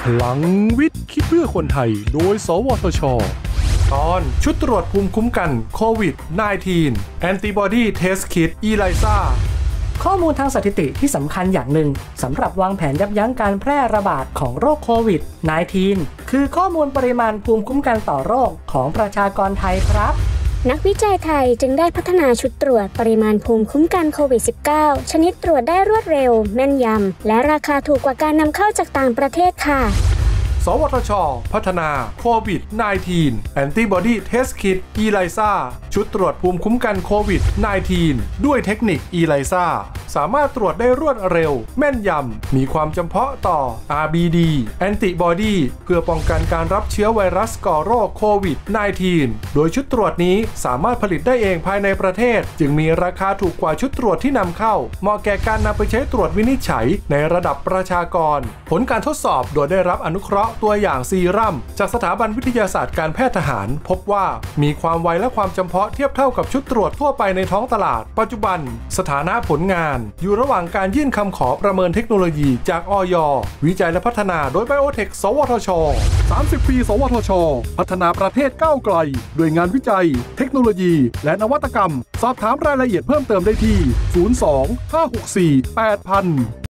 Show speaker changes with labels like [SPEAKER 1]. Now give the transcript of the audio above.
[SPEAKER 1] พลังวิทย์คิดเพื่อคนไทยโดยสวทช.ตอนชุดตรวจภูมิคุ้มกันโควิด -19 Antibody Test Kit ELISA
[SPEAKER 2] ข้อมูลทางสถิติที่สำคัญอย่างหนึ่งสำหรับวางแผนยับยั้งการแพร่ระบาดของโรคโควิด -19 คือข้อมูลปริมาณภูมิคุ้มกันต่อโรคของประชากรไทยครับ
[SPEAKER 3] นักวิจัยไทยจึงได้พัฒนาชุดตรวจปริมาณภูมิคุ้มกันโควิด -19 ชนิดตรวจได้รวดเร็วแม่นยำและราคาถูกกว่าการนำเข้าจากต่างประเทศค่ะ
[SPEAKER 1] สวทช.พัฒนาโควิด -19 Antibody Test Kit ELISA ชุดตรวจภูมิคุ้มกันโควิด -19 ด้วยเทคนิค ELISA สามารถตรวจได้รวดเร็วแม่นยำมีความจำเพาะต่อ RBD Antibody เพื่อป้องกันการรับเชื้อไวรัสก่อโรคโควิด -19 โดยชุดตรวจนี้สามารถผลิตได้เองภายในประเทศจึงมีราคาถูกกว่าชุดตรวจที่นำเข้าเหมาะแก่การนำไปใช้ตรวจวินิจฉัยในระดับประชากรผลการทดสอบโดยได้รับอนุเคราะห์ตัวอย่างซีรัมจากสถาบันวิทยาศาสตร์การแพทย์ทหารพบว่ามีความไวและความจำเพาะเทียบเท่ากับชุดตรวจทั่วไปในท้องตลาดปัจจุบันสถานะผลงานอยู่ระหว่างการยื่นคำขอประเมินเทคโนโลยีจากอย.วิจัยและพัฒนาโดยไบโอเทคสวทช. 30 ปีสวทช.พัฒนาประเทศก้าวไกลด้วยงานวิจัยเทคโนโลยีและนวัตกรรมสอบถามรายละเอียดเพิ่มเติมได้ที่ 02 564 8000